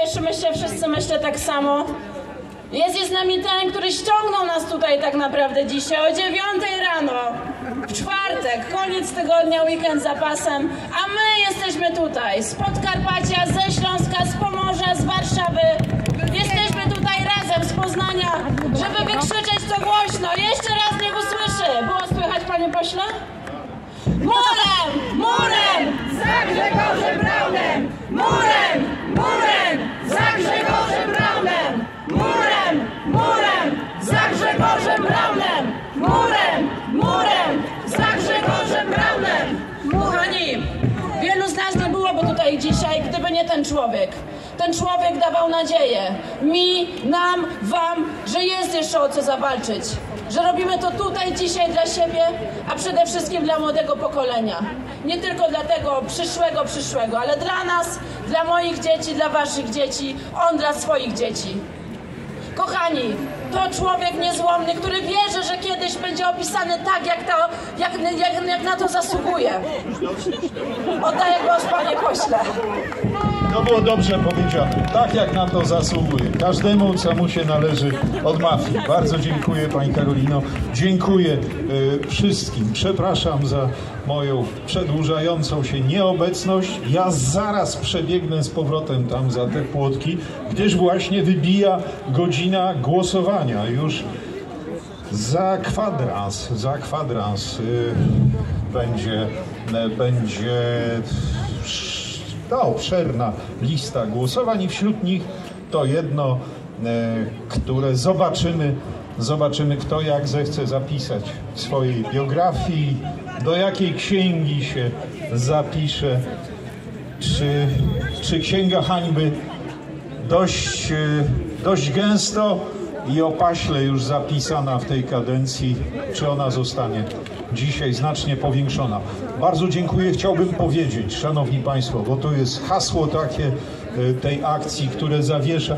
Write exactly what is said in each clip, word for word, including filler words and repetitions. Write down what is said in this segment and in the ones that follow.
też myślę, wszyscy myślę tak samo. Jest, jest z nami ten, który ściągnął nas tutaj tak naprawdę dzisiaj o dziewiątej rano, w czwartek, koniec tygodnia, weekend za pasem, a my jesteśmy tutaj z Podkarpacia, ze Śląska, z Pomorza, z Warszawy. Jesteśmy tutaj razem z Poznania, żeby wykrzyczeć to głośno. Jeszcze raz niech usłyszy. Było słychać, panie pośle? Murem! Murem! Za Grzegorzem Braunem! Murem! Murem! Za Grzegorzem Braunem! Murem! Murem! Za Grzegorzem Braunem! Murem! Murem! Za Grzegorzem Braunem! Kochani, wielu z nas nie byłoby tutaj dzisiaj, gdyby nie ten człowiek. Ten człowiek dawał nadzieję mi, nam, wam, że jest jeszcze o co zawalczyć. Że robimy to tutaj dzisiaj dla siebie, a przede wszystkim dla młodego pokolenia. Nie tylko dla tego przyszłego, przyszłego, ale dla nas, dla moich dzieci, dla waszych dzieci, on dla swoich dzieci. Kochani, to człowiek niezłomny, który wierzy, że kiedyś będzie opisany tak, jak, to, jak, jak, jak na to zasługuje. Oddaję głos, panie pośle. To było dobrze powiedziane. Tak jak na to zasługuje. Każdemu, co mu się należy od mafii. Bardzo dziękuję, pani Karolino. Dziękuję y, wszystkim. Przepraszam za moją przedłużającą się nieobecność. Ja zaraz przebiegnę z powrotem tam za te płotki, gdyż właśnie wybija godzina głosowania. Już za kwadrans, za kwadrans y, będzie, y, będzie ta obszerna lista głosowań i wśród nich to jedno, e, które zobaczymy, zobaczymy kto jak zechce zapisać w swojej biografii, do jakiej księgi się zapisze, czy, czy księga hańby dość, e, dość gęsto i opaśle już zapisana w tej kadencji, czy ona zostanie dzisiaj znacznie powiększona. Bardzo dziękuję. Chciałbym powiedzieć, szanowni państwo, bo to jest hasło takie tej akcji, które zawiesza.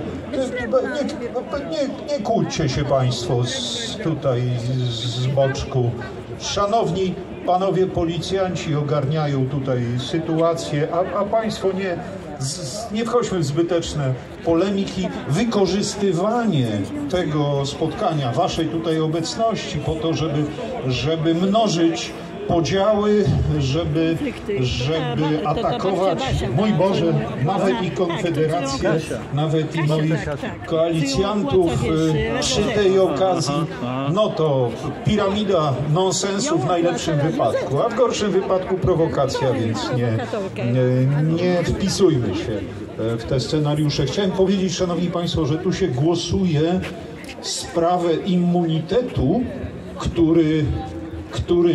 Nie, nie, nie kłóćcie się państwo z, tutaj z boczku. Szanowni panowie policjanci ogarniają tutaj sytuację, a, a państwo nie, z, nie wchodźmy w zbyteczne polemiki. Wykorzystywanie tego spotkania, waszej tutaj obecności po to, żeby, żeby mnożyć podziały, żeby, żeby atakować, mój Boże, nawet i Konfederację, nawet i moich koalicjantów przy tej okazji, no to piramida nonsensu w najlepszym wypadku, a w gorszym wypadku prowokacja, więc nie, nie, nie wpisujmy się w te scenariusze. Chciałem powiedzieć, szanowni państwo, że tu się głosuje sprawę immunitetu, który który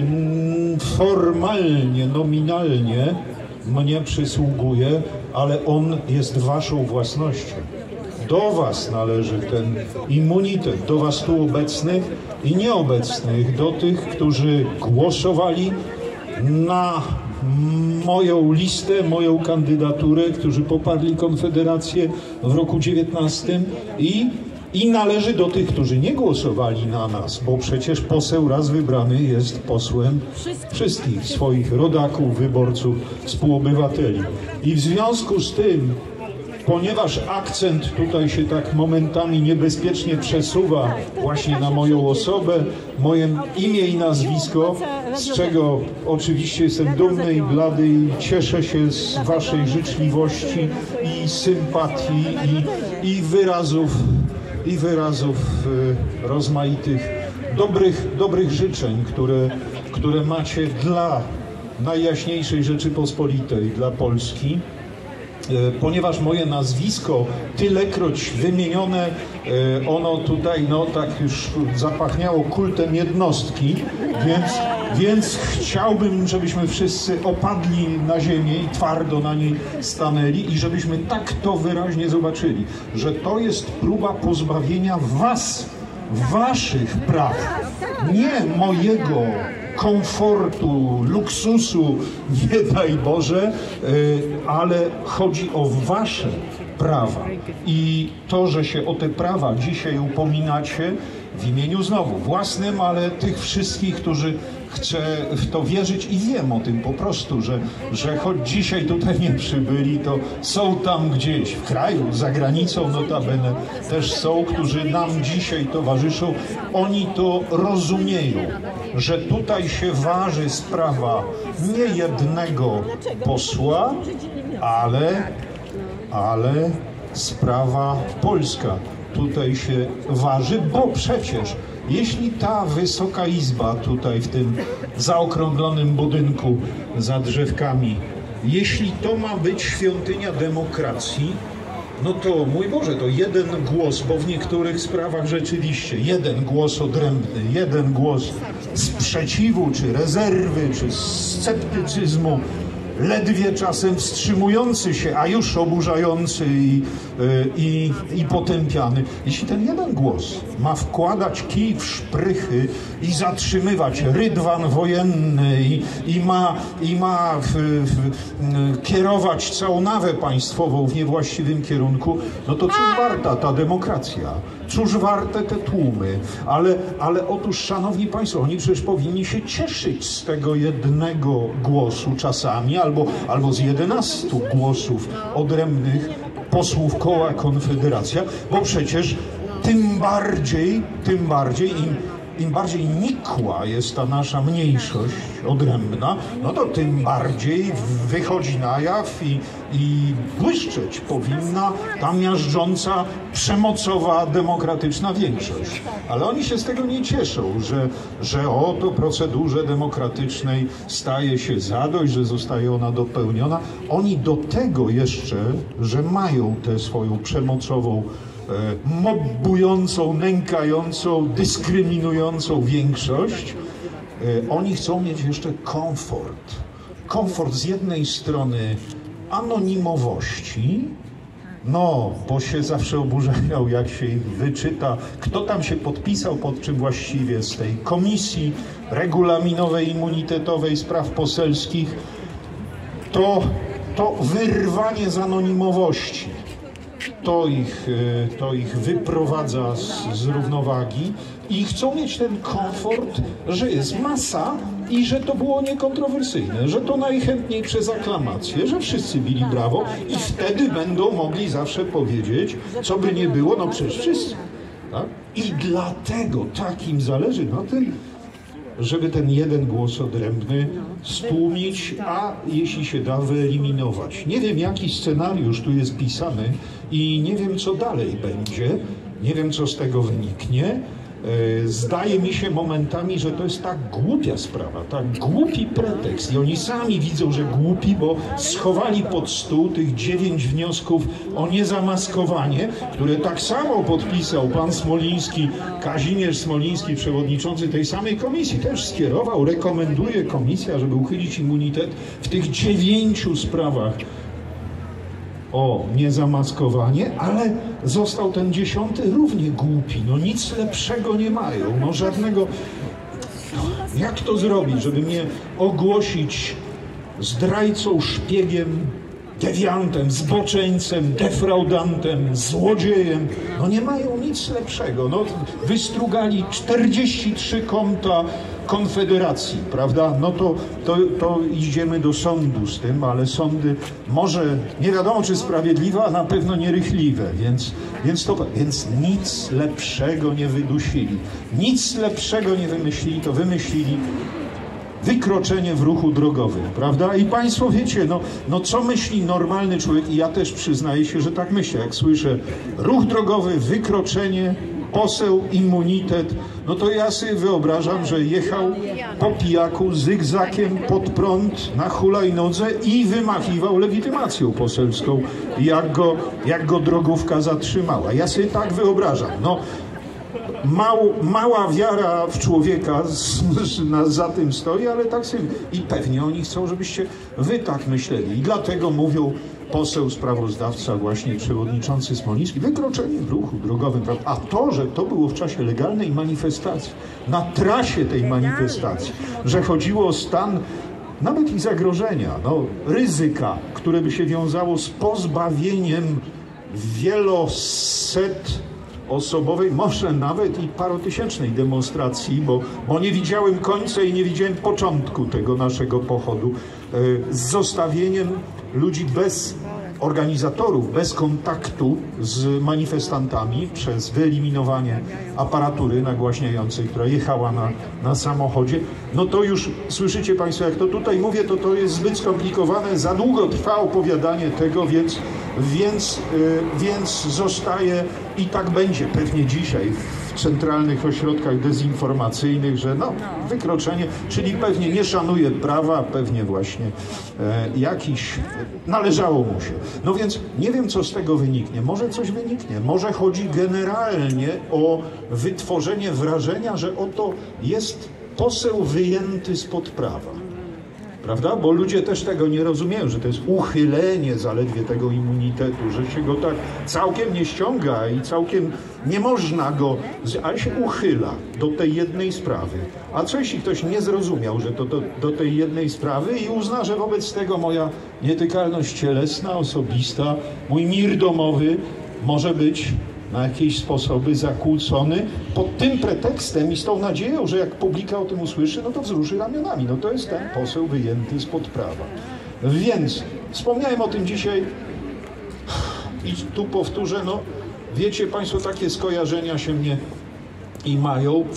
formalnie, nominalnie mnie przysługuje, ale on jest waszą własnością. Do was należy ten immunitet, do was tu obecnych i nieobecnych, do tych, którzy głosowali na moją listę, moją kandydaturę, którzy poparli Konfederację w roku dziewiętnastym i I należy do tych, którzy nie głosowali na nas, bo przecież poseł raz wybrany jest posłem wszystkich swoich rodaków, wyborców, współobywateli. I w związku z tym, ponieważ akcent tutaj się tak momentami niebezpiecznie przesuwa właśnie na moją osobę, moje imię i nazwisko, z czego oczywiście jestem dumny i blady i cieszę się z waszej życzliwości i sympatii i, i wyrazów i wyrazów y, rozmaitych dobrych, dobrych życzeń, które, które macie dla Najjaśniejszej Rzeczypospolitej, dla Polski. Y, ponieważ moje nazwisko tylekroć wymienione, y, ono tutaj no tak już zapachniało kultem jednostki, więc, więc chciałbym, żebyśmy wszyscy opadli na ziemię i twardo na niej stanęli i żebyśmy tak to wyraźnie zobaczyli, że to jest próba pozbawienia was, waszych praw, nie mojego komfortu, luksusu, nie daj Boże, ale chodzi o wasze prawa. I to, że się o te prawa dzisiaj upominacie w imieniu znowu własnym, ale tych wszystkich, którzy chcę w to wierzyć i wiem o tym po prostu, że, że choć dzisiaj tutaj nie przybyli, to są tam gdzieś w kraju, za granicą notabene też są, którzy nam dzisiaj towarzyszą. Oni to rozumieją, że tutaj się waży sprawa nie jednego posła, ale, ale sprawa polska tutaj się waży, bo przecież jeśli ta Wysoka Izba tutaj w tym zaokrąglonym budynku za drzewkami, jeśli to ma być świątynia demokracji, no to mój Boże, to jeden głos, bo w niektórych sprawach rzeczywiście jeden głos odrębny, jeden głos sprzeciwu, czy rezerwy, czy sceptycyzmu, ledwie czasem wstrzymujący się, a już oburzający i, i, i potępiany. Jeśli ten jeden głos ma wkładać kij w szprychy i zatrzymywać rydwan wojenny i, i ma, i ma w, w, kierować całą nawę państwową w niewłaściwym kierunku, no to cóż warta ta demokracja? Cóż warte te tłumy? Ale, ale otóż, szanowni państwo, oni przecież powinni się cieszyć z tego jednego głosu czasami, albo, albo z jedenastu głosów odrębnych posłów koła Konfederacja, bo przecież tym bardziej, tym bardziej im, im bardziej nikła jest ta nasza mniejszość odrębna, no to tym bardziej wychodzi na jaw i, i błyszczeć powinna ta miażdżąca, przemocowa, demokratyczna większość. Ale oni się z tego nie cieszą, że, że oto procedurze demokratycznej staje się zadość, że zostaje ona dopełniona. Oni do tego jeszcze, że mają tę swoją przemocową, mobbującą, nękającą, dyskryminującą większość, oni chcą mieć jeszcze komfort. Komfort z jednej strony anonimowości, no, bo się zawsze oburzają, jak się ich wyczyta, kto tam się podpisał pod czym właściwie z tej Komisji Regulaminowej, Immunitetowej Spraw Poselskich, to, to wyrwanie z anonimowości. To ich, to ich wyprowadza z, z równowagi i chcą mieć ten komfort, że jest masa i że to było niekontrowersyjne, że to najchętniej przez aklamację, że wszyscy bili brawo i wtedy będą mogli zawsze powiedzieć, co by nie było, no przecież wszyscy. Tak? I dlatego tak im zależy na tym, żeby ten jeden głos odrębny stłumić, a jeśli się da, wyeliminować. Nie wiem, jaki scenariusz tu jest pisany i nie wiem, co dalej będzie, nie wiem, co z tego wyniknie. Zdaje mi się momentami, że to jest tak głupia sprawa, tak głupi pretekst i oni sami widzą, że głupi, bo schowali pod stół tych dziewięć wniosków o niezamaskowanie, które tak samo podpisał pan Smoliński, Kazimierz Smoliński, przewodniczący tej samej komisji, też skierował, rekomenduje komisja, żeby uchylić immunitet w tych dziewięciu sprawach o niezamaskowanie, ale został ten dziesiąty równie głupi. No nic lepszego nie mają, no żadnego... No, jak to zrobić, żeby mnie ogłosić zdrajcą, szpiegiem, dewiantem, zboczeńcem, defraudantem, złodziejem? No nie mają nic lepszego. No, wystrugali czterdzieści trzy konta Konfederacji, prawda? No to, to, to idziemy do sądu z tym, ale sądy może nie wiadomo czy sprawiedliwe, a na pewno nierychliwe, więc, więc, to, więc nic lepszego nie wydusili. Nic lepszego nie wymyślili, to wymyślili wykroczenie w ruchu drogowym, prawda? I państwo wiecie, no, no co myśli normalny człowiek, i ja też przyznaję się, że tak myślę, jak słyszę ruch drogowy, wykroczenie, poseł, immunitet, no to ja sobie wyobrażam, że jechał po pijaku zygzakiem pod prąd na hulajnodze i wymachiwał legitymacją poselską, jak go, jak go drogówka zatrzymała. Ja sobie tak wyobrażam. No, Mał, mała wiara w człowieka z, z, na, za tym stoi, ale tak sobie... I pewnie oni chcą, żebyście wy tak myśleli. I dlatego mówią poseł sprawozdawca, właśnie przewodniczący Smoliński, wykroczenie w ruchu drogowym. A to, że to było w czasie legalnej manifestacji, na trasie tej manifestacji, że chodziło o stan nawet i zagrożenia, no, ryzyka, które by się wiązało z pozbawieniem wieloset osobowej, może nawet i parotysięcznej demonstracji, bo, bo nie widziałem końca i nie widziałem początku tego naszego pochodu, z zostawieniem ludzi bez organizatorów, bez kontaktu z manifestantami przez wyeliminowanie aparatury nagłaśniającej, która jechała na, na samochodzie. No to już słyszycie Państwo, jak to tutaj mówię, to to jest zbyt skomplikowane, za długo trwa opowiadanie tego, więc, więc, yy, więc zostaje i tak będzie pewnie dzisiaj w centralnych ośrodkach dezinformacyjnych, że no, wykroczenie, czyli pewnie nie szanuje prawa, pewnie właśnie e, jakiś, należało mu się. No więc nie wiem, co z tego wyniknie. Może coś wyniknie. Może chodzi generalnie o wytworzenie wrażenia, że oto jest poseł wyjęty spod prawa. Prawda? Bo ludzie też tego nie rozumieją, że to jest uchylenie zaledwie tego immunitetu, że się go tak całkiem nie ściąga i całkiem nie można go, ale się uchyla do tej jednej sprawy. A co jeśli ktoś nie zrozumiał, że to do, do tej jednej sprawy i uzna, że wobec tego moja nietykalność cielesna, osobista, mój mir domowy może być na jakieś sposoby zakłócony pod tym pretekstem i z tą nadzieją, że jak publika o tym usłyszy, no to wzruszy ramionami. No to jest ten poseł wyjęty spod prawa. Więc wspomniałem o tym dzisiaj i tu powtórzę, no wiecie Państwo, takie skojarzenia się mnie i mają. E,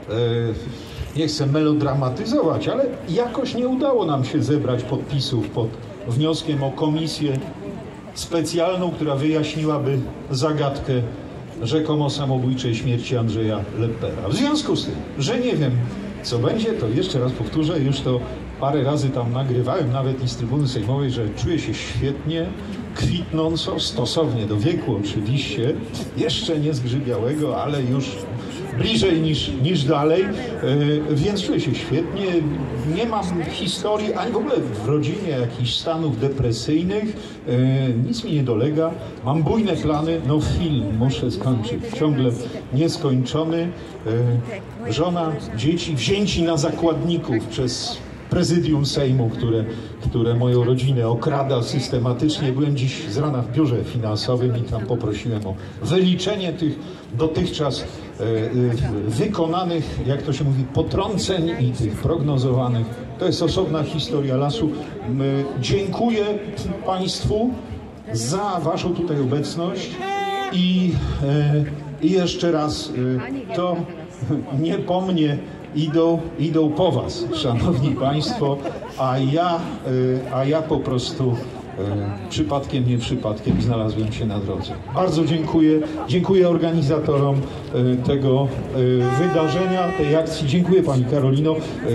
nie chcę melodramatyzować, ale jakoś nie udało nam się zebrać podpisów pod wnioskiem o komisję specjalną, która wyjaśniłaby zagadkę rzekomo samobójczej śmierci Andrzeja Leppera. W związku z tym, że nie wiem, co będzie, to jeszcze raz powtórzę, już to parę razy tam nagrywałem, nawet i z trybuny sejmowej, że czuję się świetnie, kwitnąco, stosownie do wieku oczywiście, jeszcze nie zgrzybiałego, ale już bliżej niż, niż dalej, yy, więc czuję się świetnie, nie mam historii, ani w ogóle w rodzinie jakichś stanów depresyjnych, yy, nic mi nie dolega, mam bujne plany, no film muszę skończyć, ciągle nieskończony, yy, żona, dzieci wzięci na zakładników przez prezydium Sejmu, które, które moją rodzinę okrada systematycznie. Byłem dziś z rana w biurze finansowym i tam poprosiłem o wyliczenie tych dotychczas e, e, wykonanych, jak to się mówi, potrąceń i tych prognozowanych. To jest osobna historia lasu. E, dziękuję Państwu za Waszą tutaj obecność i, e, i jeszcze raz e, to nie po mnie Idą, idą po was, szanowni państwo, a ja, a ja po prostu przypadkiem, nie przypadkiem znalazłem się na drodze. Bardzo dziękuję. Dziękuję organizatorom tego wydarzenia, tej akcji. Dziękuję Pani Karolino.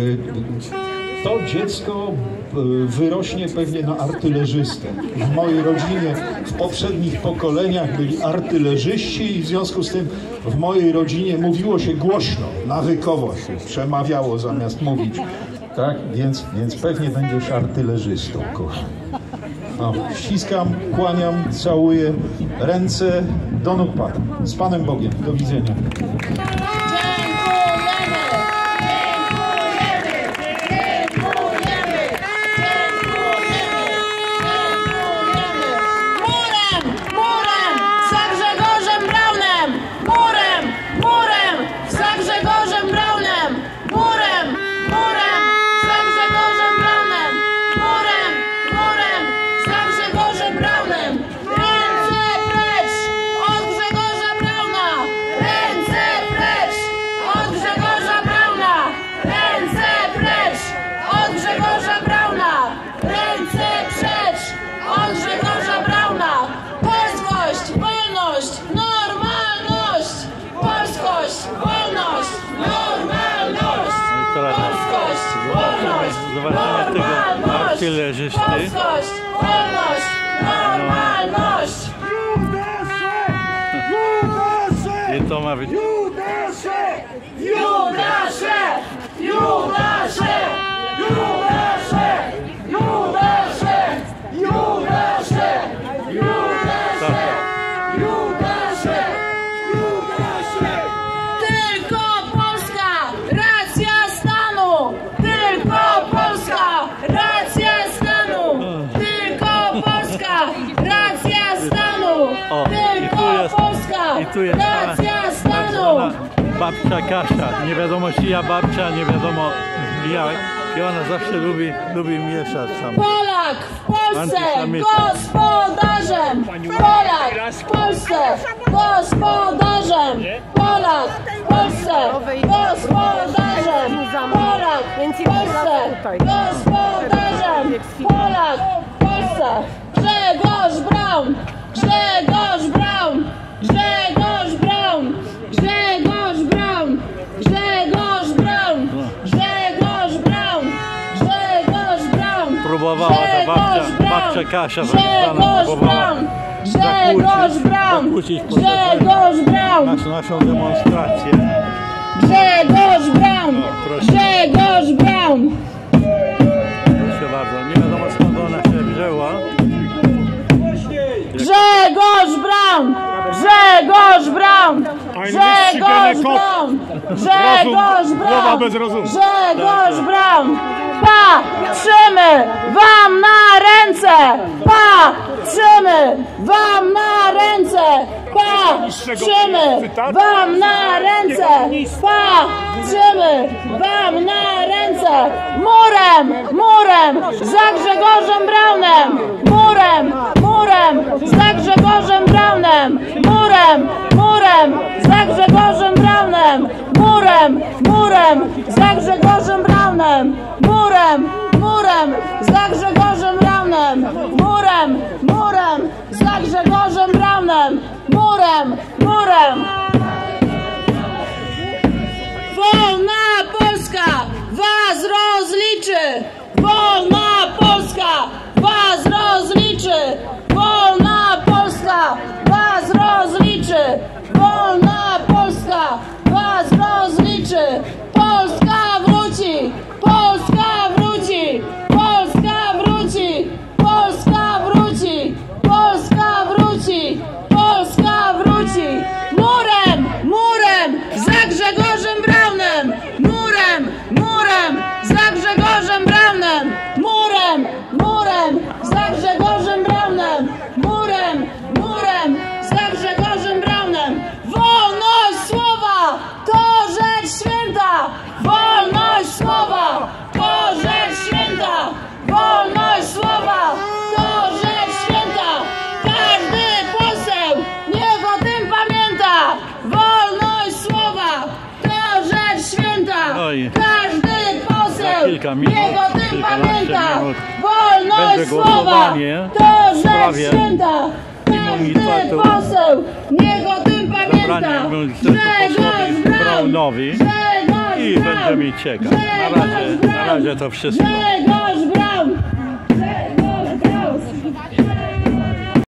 To dziecko wyrośnie pewnie na artylerzystę. W mojej rodzinie w poprzednich pokoleniach byli artylerzyści i w związku z tym w mojej rodzinie mówiło się głośno, nawykowo się przemawiało zamiast mówić. Tak? Więc, więc pewnie będziesz artylerzystą, kochany. No, ściskam, kłaniam, całuję ręce do nóg Pana. Z Panem Bogiem. Do widzenia. Zobaczenie tego artylerzysty. Polskość, wolność, normalność! Judasze! I to ma być... Judasze! Judasze! Judasze! Judasze! Judasze! Judasze! Judasze! Judasze! Judasze! Tylko Polska! Racja stanu! Tylko Polska! Racja stanu! Tylko Polska! Racja stanu! jest Racja stanu! ona, babcia Kasia. Nie wiadomo czyja babcia, nie wiadomo jak. I ona zawsze lubi, lubi mieszać tam. Polak w Polsce Antysemityzm. gospodarzem! Polak w Polsce gospodarzem! Polak w Polsce gospodarzem! Polak w Polsce gospodarzem! Polak w Polsce! Grzegorz Braun! Grzegorz Braun! Grzegorz Braun! Grzegorz Braun! Grzegorz Braun! Grzegorz Braun! Grzegorz Braun! Próbowała ta babcia, babcia Kasia tak zwana, Grzegorz próbowała Braun! Grzegorz Braun! zakłócić Grzegorz Braun! naszą, naszą demonstrację. Grzegorz Braun! proszę. Grzegorz Braun! Proszę bardzo, nie wiadomo skąd ona się wzięła. Grzegorz Braun! Grzegorz Braun! Grzegorz Braun! Grzegorz Braun! Grzegorz Braun! Patrzymy wam na ręce! Patrzymy wam na ręce! Patrzymy wam na ręce! Patrzymy wam na ręce! Murem! Murem! Za Grzegorzem Braunem! Murem! Murem! Za Grzegorzem Braunem! Murem! Murem! Za Grzegorzem Braunem! Murem! Murem! Za Grzegorzem Braunem! Murem! Murem! Za Grzegorzem Braunem! Murem! Murem! Za Grzegorzem Braunem! Murem! Murem! Wolna Polska was rozliczy! Wolna Polska was rozliczy! Wolna Polska was rozliczy! Wolna Polska was rozliczy! Polska wróci! Polska wróci! Polska wróci! Polska wróci! Polska wróci! Polska wróci! Murem! Murem! Za Grzegorzem Braunem! Murem! Murem! Za Grzegorzem Braunem! Murem! Murem! Za Grzegorzem Braunem! Murem! Murem! Za Grzegorzem Braunem! Wolność słowa to rzecz święta! Wolność słowa to rzecz święta! Wolność słowa to rzecz święta! Każdy poseł niech o tym pamięta! Wolność słowa to rzecz święta! Oj. Każdy poseł kilka minut, niech o tym kilkanaście pamięta! minut Wolność będzie słowa głosowanie to w rzecz sprawie święta! Każdy immunitetu poseł niech o tym zabrania pamięta! immunitetu posłowi Braun! Braunowi Grzegorz i Braun! będziemy czekać. Na razie, na razie to wszystko. Grzegorz